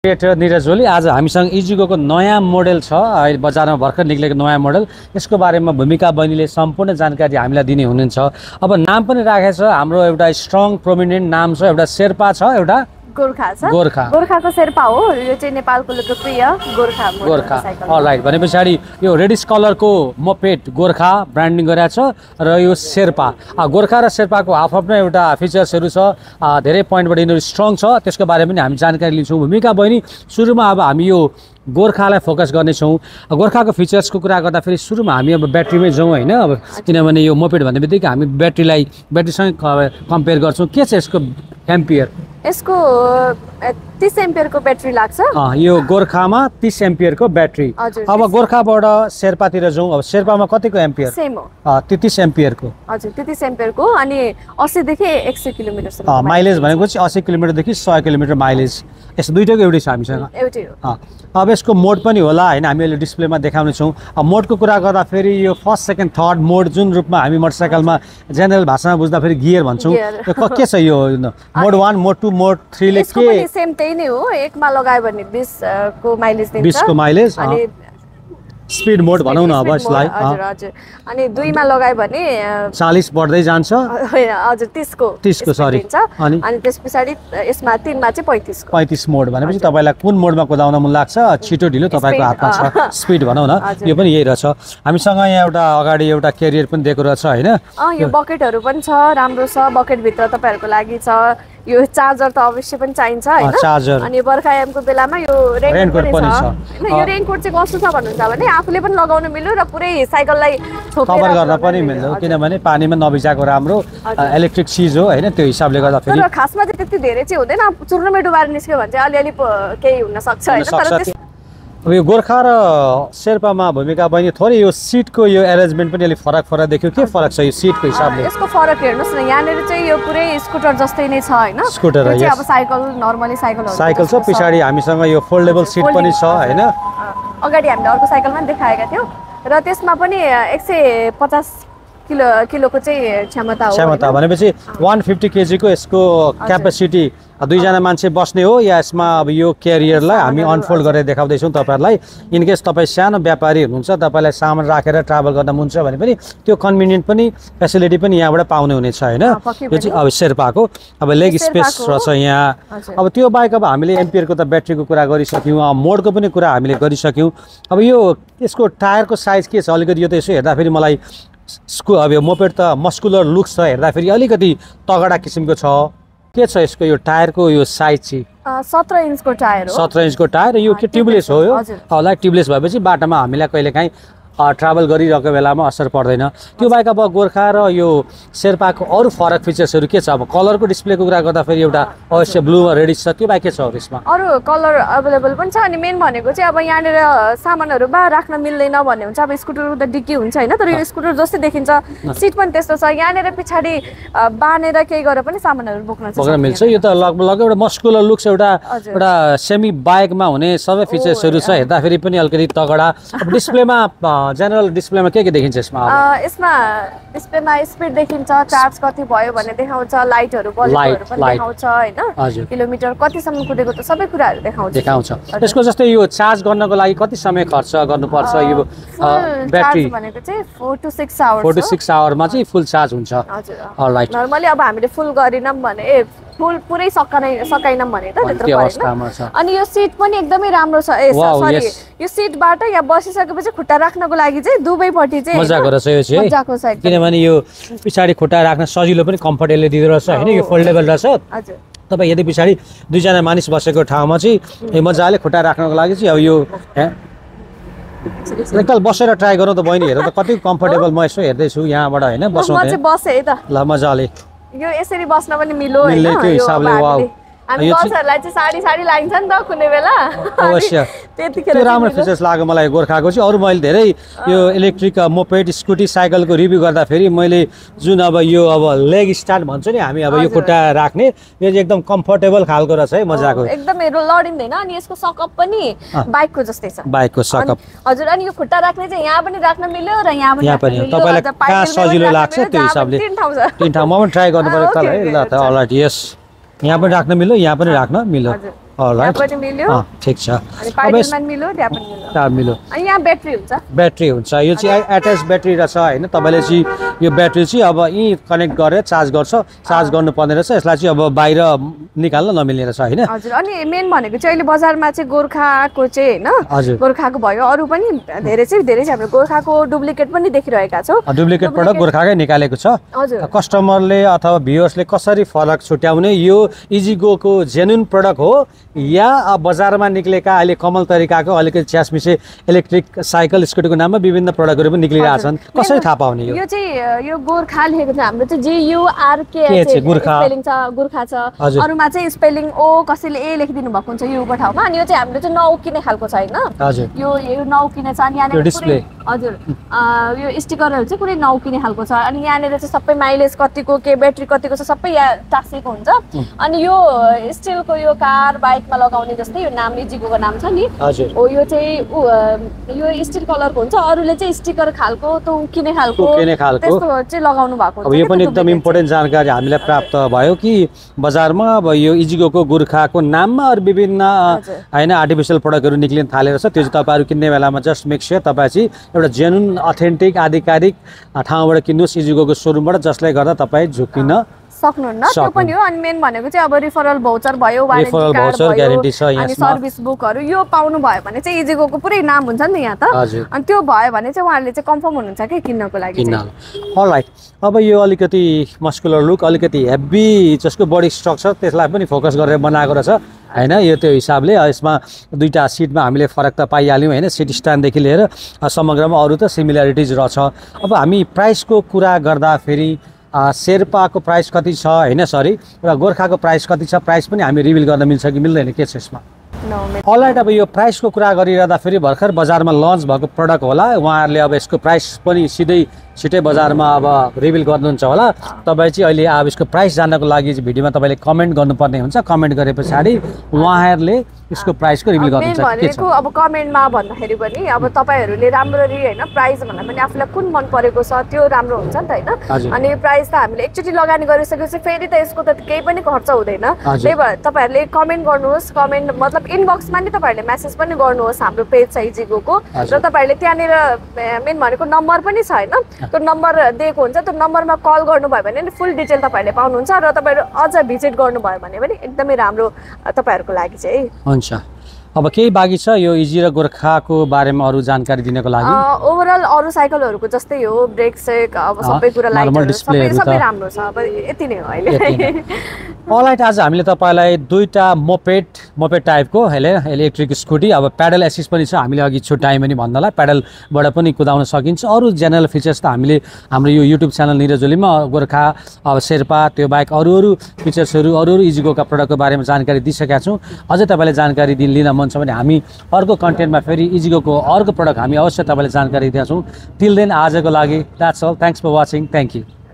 निरज ओली आज हामीसँग इजिगोको नयाँ मोडल छ अहिले बजारमा भर्खर निक्लेको नयाँ मोडल यसको बारेमा भूमिका बहिनीले सम्पूर्ण जानकारी हामीलाई दिने हुनुहुन्छ। अब नाम पनि राखेको छ हाम्रो एउटा स्ट्रङ प्रोमिनेन्ट नाम छ एउटा शेर्पा छ एउटा गोर्खा छ गोर्खाको शेर्पा हो यो चाहिँ नेपालको लोकप्रिय गोर्खा अलराइट भने पछाडि यो रेडिस कलरको मोपेड गोर्खा ब्रान्डिङ गरेको छ र यो शेर्पा गोर्खा र शेर्पाको आफ्नो एउटा फिचर्सहरू छ धेरै पोइन्टबाट यिनीहरू स्ट्रङ छ त्यसको बारेमा पनि हामी जानकारी लिन्छौँ। भूमिका बहिनी सुरुमा अब हामी यो गोर्खालाई फोकस गर्नेछौँ। गोर्खाको फिचर्सको कुरा गर्दाखेरि सुरुमा हामी अब ब्याट्रीमै जाउँ होइन अब किनभने यो मोपेड भन्ने बित्तिकै हामी ब्याट्रीसँग कम्पेयर गर्छौँ। के छ यसको एम्पियर? यसको 30 एम्पियरको ब्याट्री लाग्छ। यो गोर्खामा 30 एम्पियरको ब्याट्री। अब गोर्खाबाट शेर्पातिर जाउँ। अब शेर्पामा कतिको एम्पियर? सेम हो 33 एम्पियरको। हजुर 33 एम्पियरको अनि 80 देखि 100 किलोमिटर माइलेज भनेको चाहिँ 80 किलोमिटरदेखि 100 किलोमिटर माइलेज यस दुईटैको एउटै छ हामीसँग। एउटै हो। अब यसको मोड पनि होला होइन हामी अहिले डिस्प्लेमा देखाउनेछौँ। अब मोडको कुरा गर्दाखेरि यो फर्स्ट सेकेन्ड थर्ड मोड जुन रूपमा हामी मोटरसाइकलमा जेनरल भाषामा बुझ्दाखेरि गियर भन्छौँ के छ यो मोड 1 मोड 2 मोड 3 ले के सेम त्यही नै हो। एकमा लगायो भने 20 को माइलेज दिन्छ। 20 को माइलेज अनि स्पिड मोड भनौँ न अब यसलाई। हजुर हजुर अनि 2 मा लगायो भने 40 बढ्दै जान्छ। हैन हजुर 30 को सरी अनि त्यसपछि यसमा 3 मा चाहिँ 35 मोड भनेपछि तपाईलाई कुन मोडमा कुदाउन मन लाग्छ छिटो ढिलो तपाईको हातमा छ। स्पिड भनौँ न यो पनि यही रहेछ। हामीसँग यहाँ एउटा अगाडि एउटा क्यारियर पनि दिएको रहेछ होइन। यो बकेटहरु पनि छ राम्रो छ। बकेट भित्र तपाईहरुको लागि छ यो चार्जर त अवश्य पनि चाहिन्छ हैन। चार्जर अनि बर्खायामको बेलामा यो रेनकोट पनि छ। यो रेनकोट चाहिँ कस्तो छ भन्नुहुन्छ भने आफूले पनि लगाउन मिल्यो र पुरै साइकललाई कभर गर्न पनि मिल्यो किनभने पानीमा नभिजाको राम्रो इलेक्ट्रिक चिज हो हैन। त्यो हिसाबले गर्दा फेरि तर खासमा चाहिँ त्यति धेरै चाहिँ हुँदैन। चुर्नुमै डुबाएर निस्क्यो भने चाहिँ अलिअलि केही हुन सक्छ हैन। तर अब यो गोर्खा र शेर्पामा भूमिका बहिनी थोरै यो सिटको यो एरेन्जमेन्ट पनि अलिक फरक देख्यो। के फरक छ यो सिटको हिसाबले? यसको फरक हेर्नुस् न यहाँनेर चाहिँ यो पुरै स्कुटर जस्तै नै छ हैन। स्कुटर चाहिँ अब साइकल नर्मली साइकल छ। पछाडी हामीसँग यो फोल्डेबल सिट पनि छ हैन। अगाडि हामीले अर्को साइकल पनि देखाएका थियौं र त्यसमा पनि 150 किलोको चाहिँ क्षमता भनेपछि 150 केजीको यसको क्यापेसिटी दुईजना मान्छे बस्ने हो या यसमा अब यो क्यारियरलाई हामी अनफोल्ड गरेर देखाउँदैछौँ तपाईहरुलाई। इनकेस तपाईँ सानो व्यापारी हुनुहुन्छ तपाईलाई सामान राखेर ट्राभल गर्न मन छ भने पनि त्यो कन्भिनियन्ट पनि फेसिलिटी पनि यहाँबाट पाउने हुनेछ हैन। यो चाहिँ अब शेर्पाको अब लेग स्पेस रहेछ यहाँ। अब त्यो बाहेक अब हामीले एम्पियरको त ब्याट्रीको कुरा गरिसक्यौँ मोडको पनि कुरा हामीले गरिसक्यौँ। अब यो यसको टायरको साइज के छ अलिकति यो त यसो हेर्दाखेरि मलाई अब यो मोपेड त मस्कुलर लुक्स छ हेर्दाखेरि अलिकति तगडा किसिमको छ। के छ यसको यो टायरको यो साइज चाहिँ? 17 इन्चको टायर हो। 17 इन्चको टायर यो के ट्युबलेस हो यो? होला ट्युबलेस भएपछि बाटोमा हामीलाई कहिलेकाहीँ ट्राभल गरिरहेको बेलामा असर पर्दैन। त्यो बाहेक अब गोर्खा र यो शेर्पाको अरू फरक फिचर्सहरू के छ? अब कलरको डिस्प्लेको कुरा गर्दाखेरि एउटा अवश्य ब्लूमा रेडिस छ। त्यो बाहेक के छ अरू यसमा? अरू कलर अवेलेबल पनि छ अनि मेन भनेको चाहिँ अब यहाँनिर सामानहरू बा राख्न मिल्दैन भन्ने हुन्छ। अब स्कुटरको त डिक्की हुन्छ हैन तर यो स्कुटर जस्तै देखिन्छ सिट पनि त्यस्तो छ। यहाँनिर पछाडी बानेर केही गरेर पनि सामानहरू बोक्न मिल्छ। यो त लगभग एउटा मस्कुलर लुक्स एउटा सेमी बाइकमा हुने सबै फिचर्सहरू छ हेर्दाखेरि पनि अलिकति तगडा। अब डिस्प्लेमा जनरल डिस्प्लेमा के देखिन्छ यसमा? यसमा डिस्प्लेमा स्पिड देखिन्छ चार्ज कति भयो भन्ने देखाउँछ लाइटहरू बल्बहरू पनि देखाउँछ हैन। किलोमिटर कतिसम्म कुदेको त सबै कुराहरू देखाउँछ। यसको जस्तै यो चार्ज गर्नको लागि कति समय खर्च गर्नुपर्छ? यो ब्याट्री भनेको चाहिँ 4 to 6 आवर्स 4 to 6 आवरमा चाहिँ फुल चार्ज हुन्छ। अलराइट नर्मली अब हामीले फुल गरिनम भने फुल पुरै सकाइनम भने त त्यत्रो पर्दैन। अनि यो सिट पनि एकदमै राम्रो छ। सरी यो सिटबाट यहाँ बसिसकेपछि खुट्टा राख्नको लागि चाहिँ दुवैपट्टि चाहिँ मजाको रहेछ यो चाहिँ किनभने यो पछाडी खुट्टा राख्न सजिलो पनि कम्फर्टेबल दिँदो रहेछ हैन। यो फोल्डेबल रहेछ। हजुर तपाईँ यदि पछाडी दुईजना मानिस बसेको ठाउँमा चाहिँ मजाले खुट्टा राख्नको लागि चाहिँ अब यो एकताल बसेर ट्राई गरौँ त बहिनी हेर त कति कम्फर्टेबल म यसो हेर्दैछु यहाँबाट हैन बस्नु बसे है त ल मजाले यो यसरी बस्न पनि मिलो हैन। त्यो हिसाबले वाउ हामी गर्छहरुलाई चाहिँ साडी लाइन्छ नि त कुनै बेला अवश्य त्यतिखेर राम्रो फिचर्स लाग्यो मलाई गोर्खाको चाहिँ। अरु मैले धेरै यो इलेक्ट्रिक मोपेड स्कुटी साइकलको रिभ्यू गर्दा फेरि मैले जुन अब यो अब लेग स्टार्ट भन्छ नि हामी अब यो खुट्टा राख्ने यो चाहिँ एकदम कम्फर्टेबल खालको रहेछ है मजाको एकदमै लडिँदैन। अनि यसको सकअप पनि बाइकको जस्तै छ। बाइकको सकअप हजुर। अनि यो खुट्टा राख्ने चाहिँ यहाँ पनि राख्न मिल्यो र यहाँ पनि तपाईलाई कहाँ सजिलो लाग्छ त्यो हिसाबले तीन ठाउँमा पनि ट्राई गर्नु पर्यो त है। ल त अलराइट यस यहाँ पनि राख्न मिल्यो यहाँ पनि राख्न मिल्यो अलराइट पनि मिल्यो ठीक छ अनि पाइडलमा मिल्यो त्यहाँ पनि मिल्यो मिल्यो अनि यहाँ ब्याट्री हुन्छ यो चाहिँ एट्याच ब्याट्री रहेछ हैन तपाईले चाहिँ यो ब्याट्री चाहिँ अब यही कनेक्ट गरेर चार्ज गर्छ चार्ज गर्नुपर्ने रहेछ यसलाई चाहिँ अब बाहिर निकाल्न नमिल्ने रहेछ हैन हजुर अनि मेन भनेको चाहिँ अहिले बजारमा चाहिँ गोर्खाको चाहिँ हैन गोर्खाको भयो अरु पनि धेरै चाहिँ हाम्रो गोर्खाको डुप्लिकेट पनि देखिरहेका छौ डुप्लिकेट प्रोडक्ट गोर्खाकै निकालेको छ कस्टमरले अथवा भ्युअर्सले कसरी फरक छुट्याउने यो इजिगो को जेन्युइन प्रोडक्ट हो या बजारमा निक्लेका अहिले कमल तरिकाको अलिकति च्यासमिसे इलेक्ट्रिक साइकल स्कुटीको नाममा विभिन्न प्रोडक्टहरु पनि निक्लिरहेका छन् कसरी थाहा पाउने यो चाहिँ यो गोर्खा लेखेको छ हाम्रो चाहिँ GURK स्पेलिङ छ गोर्खा छ अरुमा चाहिँ स्पेलिङ ओ कसैले ए लेखिदिनु भएको हुन्छ यो ठाउँमा अनि यो चाहिँ हाम्रो चाहिँ नउकिने खालको छ हैन यो नउकिने छ अनि यहाँ पुरै हजुर यो स्टिकरहरु चाहिँ कुनै नउकिने खालको छ अनि यहाँनेर चाहिँ सबै माइलेज कतिको के ब्याट्री कतिको छ सबै यहाँ टाँसेको हुन्छ अनि यो स्टिलको यो कार बाइकमा लगाउने जस्तै यो नाम इजिगोको नाम छ नि हो यो चाहिँ यो स्टिल कलरको हुन्छ अरूले चाहिँ स्टिकर खालको त उकिने खालको त्यस्तो चाहिँ लगाउनु भएको हुन्छ यो पनि एकदम इम्पोर्टेन्ट जानकारी हामीलाई प्राप्त भयो कि बजारमा अब यो इजिगोको गोर्खाको नाममा अरु विभिन्न हैन आर्टिफिशियल प्रोडक्टहरु निक्लिन थालेको छ त्यो चाहिँ तपाईहरु किन्ने बेलामा जस्ट मेक श्योर तपाई चाहिँ एउटा जेन्युइन अथेन्टिक आधिकारिक ठाउँबाट किन्नुस् इजिगोको शोरूमबाट जसले गर्दा तपाई झुकिन सक्नुहुन्न त्यो पनि हो अनि मेन भनेको चाहिँ अब रिफरल भाउचर भयो रिफरल भाउचर ग्यारेन्टी छ अनि सर्भिस बुकहरु यो पाउनु भयो भने चाहिँ इजिगोको पुरै नाम हुन्छ नि यहाँ त अनि त्यो भयो भने चाहिँ उहाँहरुले चाहिँ कन्फर्म हुनुहुन्छ के किन्नको लागि अलराइट अब यो अलिकति मस्कुलर लुक अलिकति हेभी जसको बडी स्ट्रक्चर त्यसलाई पनि फोकस गरेर बनाएको रहेछ हैन यो त्यो हिसाबले यसमा दुईटा सिटमा हामीले फरक त पाइहाल्यौं हैन सिट स्ट्यान्ड देखि लिएर समग्रमा अरु त सिमिलरिटिज रहछ अब हामी प्राइसको कुरा गर्दा फेरि शेर्पाको प्राइस कति छ हैन सरी र गोर्खाको प्राइस कति छ प्राइस पनि हामी रिभिल गर्न मिल्छ कि मिल्दैन के छ यसमा अलराइट अब यो प्राइसको कुरा गरिरहँदा फेरि भर्खर बजारमा लन्च भएको प्रोडक्ट होला उहाँहरुले अब यसको प्राइस पनि छिटै बजारमा अब रिभिल गर्नुहुन्छ होला तपाई चाहिँ अहिले अब यसको प्राइस जान्नको लागि भिडियोमा तपाईले कमेन्ट गर्नुपर्ने हुन्छ कमेन्ट गरेपछि उहाँहरुले यसको प्राइसको रिभिल गर्नुहुन्छ के छ अब कमेन्टमा भन्दाखेरि पनि अब तपाईहरुले राम्ररी हैन प्राइस भन्दा पनि आफुलाई कुन मन परेको छ त्यो राम्रो हुन्छ नि त हैन अनि प्राइस त हामीले एकचोटी लगानी गरिसकेपछि फेरि त यसको त केही पनि खर्च हुँदैन त्यही भएर तपाईहरुले कमेन्ट गर्नुहोस् कमेन्ट मतलब इनबक्समा नि तपाईहरुले मेसेज पनि गर्नुहोस् हाम्रो पेज छ इजिगोको र तपाईहरुले त्यहाँनेर मेन भनेको नम्बर पनि छ हैन त्यो नम्बर दिएको हुन्छ त्यो नम्बरमा कल गर्नुभयो भने नि फुल डिटेल तपाईहरुले पाउनुहुन्छ र तपाईहरु अझ भिजिट गर्नुभयो भने पनि एकदमै राम्रो तपाईहरुको लागि चाहिँ हुन्छ अब केही बाँकी छ यो इजी र गोर्खाको बारेमा अरु जानकारी दिनको लागि ओभरअल अरु साइकलहरुको जस्तै हो ब्रेक सेक अब सबै कुरा लाइटहरु सबै राम्रो छ अब यति नै हो अहिले अलराइट आज हामीले तपाईलाई दुईटा मोपेड टाइपको इलेक्ट्रिक स्कुटी अब प्याडल एसिस्ट पनि छ हामीले अघि छुट्यायौं पनि भन्नला प्याडलबाट पनि कुदाउन सकिन्छ अरु जेनरल फिचर्स त हामीले हाम्रो यो युट्युब च्यानल निरजुलीमा गोर्खा अब शेर्पा त्यो बाइक अरु फिचर्सहरु अरु इजिगोका प्रोडक्टको बारेमा जानकारी दिइसकेका छौं अझै तपाईले जानकारी लिन मन छ भने हामी अर्को कन्टेन्टमा फेरि इजिगोको अर्को प्रोडक्ट हामी अवश्य तपाईलाई जानकारी दिन्छौं टिल देन आजको लागि that's all thanks for watching thank you